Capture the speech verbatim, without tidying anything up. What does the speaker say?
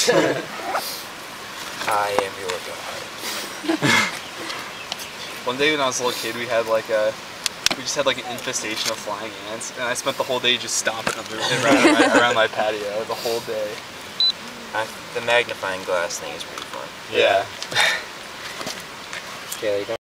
I am your god. One day when I was a little kid, we had like a, we just had like an infestation of flying ants, and I spent the whole day just stomping them around, my, around my patio the whole day. I, the magnifying glass thing is pretty fun. Yeah. Yeah, you don't